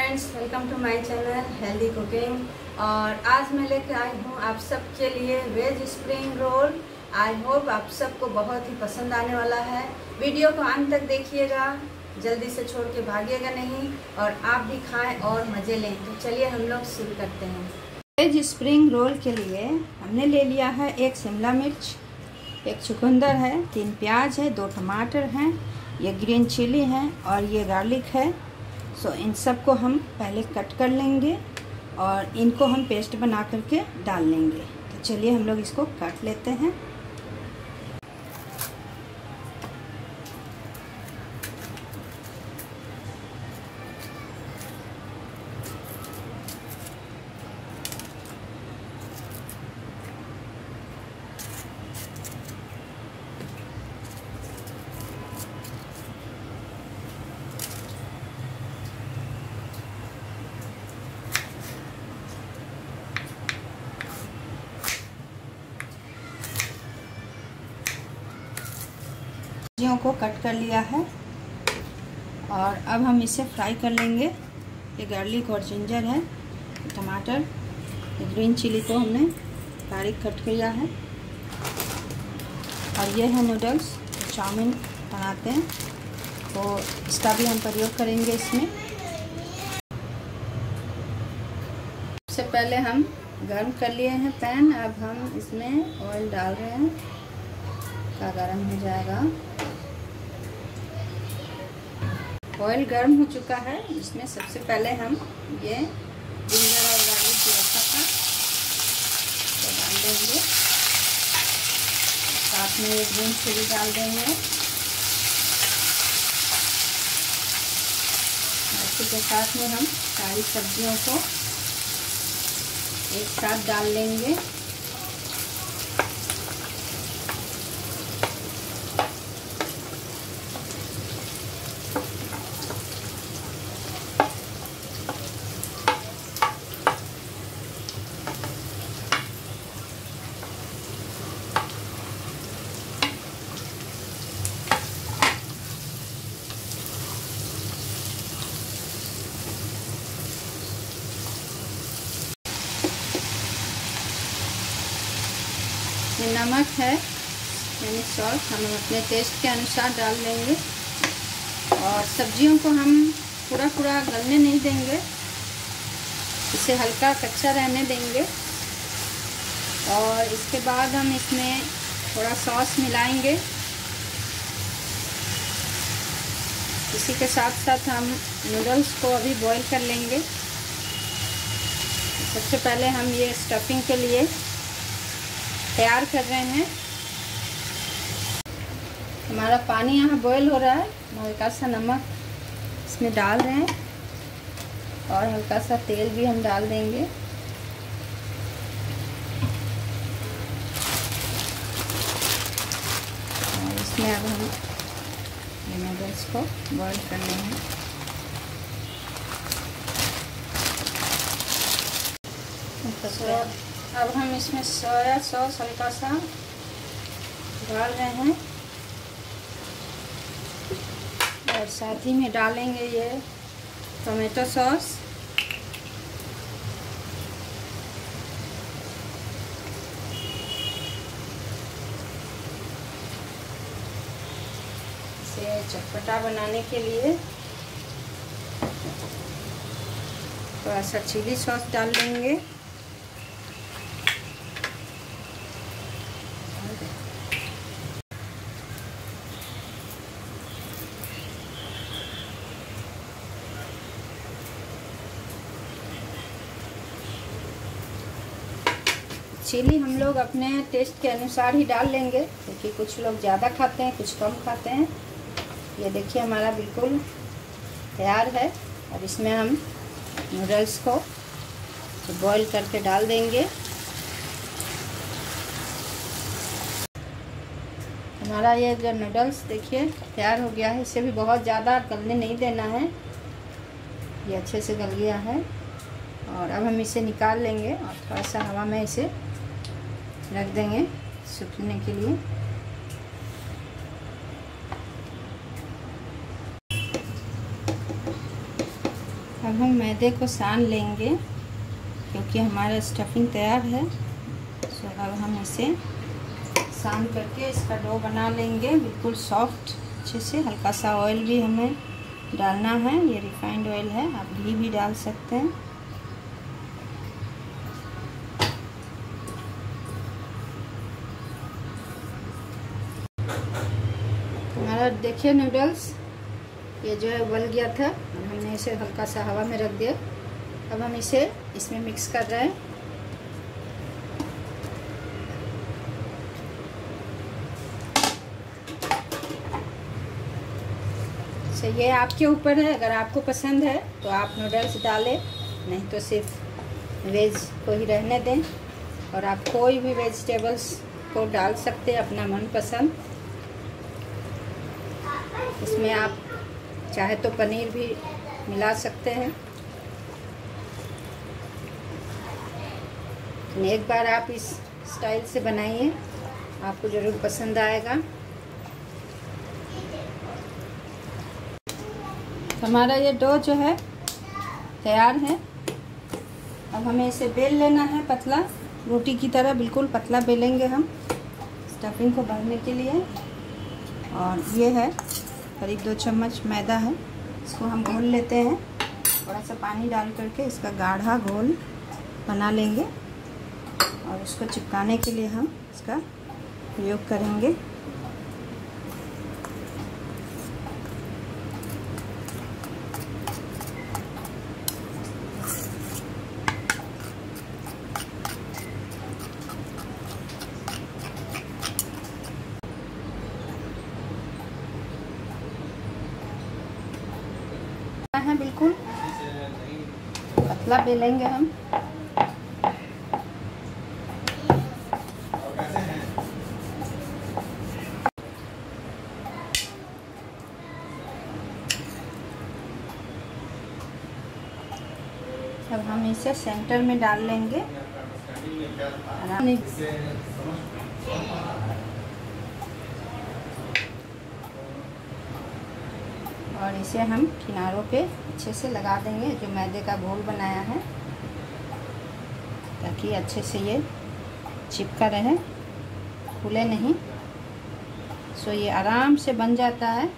Friends, welcome to my channel healthy cooking. और आज मैं लेकर आई हूँ आप सबके लिए veg spring roll. I hope आप सबको बहुत ही पसंद आने वाला है। वीडियो को अंत तक देखिएगा, जल्दी से छोड़ के भागिएगा नहीं और आप भी खाएं और मज़े लें। तो चलिए हम लोग शुरू करते हैं। वेज स्प्रिंग रोल के लिए हमने ले लिया है 1 शिमला मिर्च, 1 चुकंदर है, 3 प्याज है, 2 टमाटर हैं, ये ग्रीन चिली है और ये गार्लिक है। सो इन सब को हम पहले कट कर लेंगे और इनको हम पेस्ट बना करके डाल लेंगे। तो चलिए हम लोग इसको काट लेते हैं। सब्जियों को कट कर लिया है और अब हम इसे फ्राई कर लेंगे। ये गार्लिक और जिंजर है, टमाटर, ग्रीन चिली को हमने बारीक कट किया है और ये है नूडल्स, चाउमीन बनाते हैं तो इसका भी हम प्रयोग करेंगे इसमें। सबसे पहले हम गर्म कर लिए हैं पैन, अब हम इसमें ऑयल डाल रहे हैं का गर्म हो जाएगा। ऑयल गर्म हो चुका है, इसमें सबसे पहले हम ये जिंजर और गार्लिक जो रखा था तो डाल देंगे, साथ में ये ग्रीन चिली डाल देंगे। इसी के साथ में हम सारी सब्जियों को एक साथ डाल लेंगे। नमक है, यानी सॉल्ट हम अपने टेस्ट के अनुसार डाल देंगे और सब्जियों को हम पूरा गलने नहीं देंगे, इसे हल्का कच्चा रहने देंगे। और इसके बाद हम इसमें थोड़ा सॉस मिलाएंगे। इसी के साथ साथ हम नूडल्स को अभी बॉईल कर लेंगे। सबसे पहले हम ये स्टफिंग के लिए तैयार कर रहे हैं। हमारा पानी यहाँ बॉईल हो रहा है, हल्का सा नमक इसमें डाल रहे हैं और हल्का सा तेल भी हम डाल देंगे। और इसमें अब हम ये नूडल्स को बॉईल करने हैं। अब हम इसमें सोया सॉस हल्का सा डाल रहे हैं और साथ ही में डालेंगे ये टोमेटो सॉस। इसे चटपटा बनाने के लिए थोड़ा सा चिली सॉस डाल देंगे। चिली हम लोग अपने टेस्ट के अनुसार ही डाल लेंगे, क्योंकि कुछ लोग ज़्यादा खाते हैं, कुछ कम खाते हैं। ये देखिए हमारा बिल्कुल तैयार है। अब इसमें हम नूडल्स को बॉईल करके डाल देंगे। हमारा ये जो नूडल्स देखिए तैयार हो गया है। इसे भी बहुत ज़्यादा गलने नहीं देना है, ये अच्छे से गल गया है। और अब हम इसे निकाल लेंगे और थोड़ा सा हवा में इसे रख देंगे सूखने के लिए। अब हम मैदे को सान लेंगे क्योंकि हमारा स्टफिंग तैयार है। तो अब हम इसे सान करके इसका डो बना लेंगे बिल्कुल सॉफ्ट अच्छे से। हल्का सा ऑयल भी हमें डालना है, ये रिफाइंड ऑयल है, आप घी भी डाल सकते हैं। हमारा देखिए नूडल्स ये जो है उबल गया था, हमने इसे हल्का सा हवा में रख दिया। अब हम इसे इसमें मिक्स कर रहे हैं। तो ये आपके ऊपर है, अगर आपको पसंद है तो आप नूडल्स डालें, नहीं तो सिर्फ वेज को ही रहने दें। और आप कोई भी वेजिटेबल्स को डाल सकते हैं अपना मनपसंद। इसमें आप चाहे तो पनीर भी मिला सकते हैं। एक बार आप इस स्टाइल से बनाइए, आपको ज़रूर पसंद आएगा। हमारा ये डो जो है तैयार है। अब हमें इसे बेल लेना है पतला, रोटी की तरह बिल्कुल पतला बेलेंगे हम स्टफिंग को भरने के लिए। और ये है करीब 2 चम्मच मैदा है, इसको हम घोल लेते हैं। थोड़ा सा पानी डाल करके इसका गाढ़ा घोल बना लेंगे और इसको चिपकाने के लिए हम इसका प्रयोग करेंगे। है बिल्कुल पतला बेलेंगे हम। अब हम इसे सेंटर में डाल लेंगे। और इसे हम किनारों पे अच्छे से लगा देंगे, जो मैदे का घोल बनाया है, ताकि अच्छे से ये चिपका रहे, खुले नहीं। सो ये आराम से बन जाता है।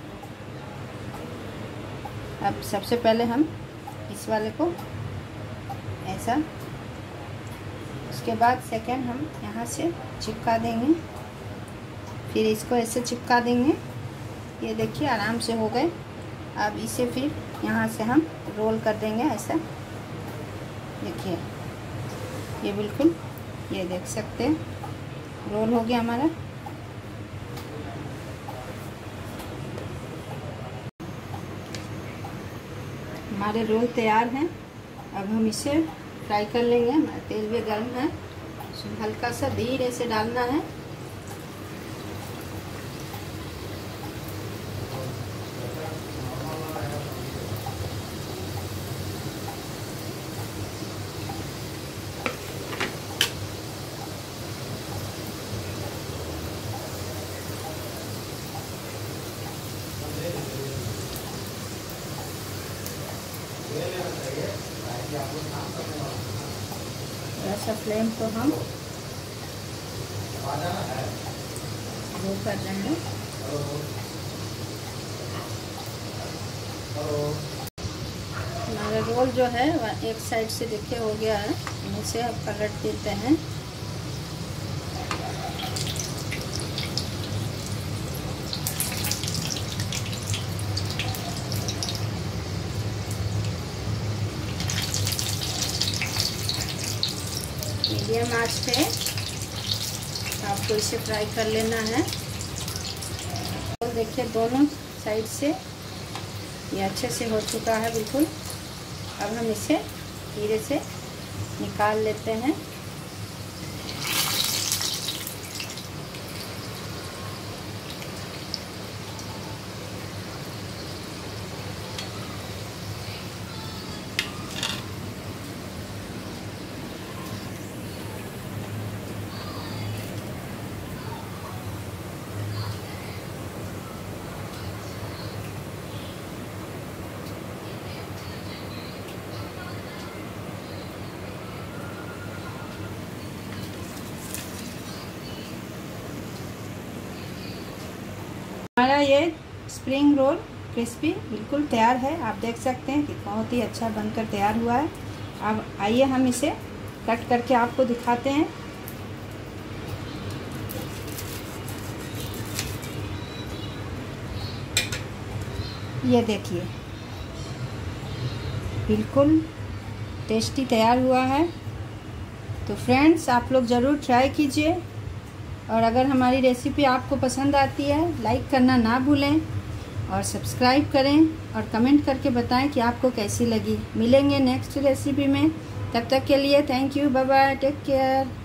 अब सबसे पहले हम इस वाले को ऐसा, उसके बाद सेकंड हम यहाँ से चिपका देंगे, फिर इसको ऐसे चिपका देंगे। ये देखिए आराम से हो गए। अब इसे फिर यहाँ से हम रोल कर देंगे ऐसा। देखिए ये बिल्कुल, ये देख सकते हैं रोल हो गया हमारा। हमारे रोल तैयार हैं। अब हम इसे फ्राई कर लेंगे। हमारा तेल भी गर्म है, इसमें हल्का सा धीरे से डालना है। ऐसा फ्लेम को हम वो कर रहे हैं। हमारा रोल जो है वह एक साइड से देखिए हो गया है, इसे अब पलट देते हैं। मीडियम आंच पे आपको इसे फ्राई कर लेना है। तो देखिए दोनों साइड से ये अच्छे से हो चुका है बिल्कुल। अब हम इसे धीरे से निकाल लेते हैं। हमारा ये स्प्रिंग रोल क्रिस्पी बिल्कुल तैयार है। आप देख सकते हैं कि बहुत ही अच्छा बनकर तैयार हुआ है। अब आइए हम इसे कट करके आपको दिखाते हैं। ये देखिए बिल्कुल टेस्टी तैयार हुआ है। तो फ्रेंड्स, आप लोग ज़रूर ट्राई कीजिए, और अगर हमारी रेसिपी आपको पसंद आती है लाइक करना ना भूलें और सब्सक्राइब करें और कमेंट करके बताएं कि आपको कैसी लगी। मिलेंगे नेक्स्ट रेसिपी में, तब तक के लिए thank you, bye bye, take care.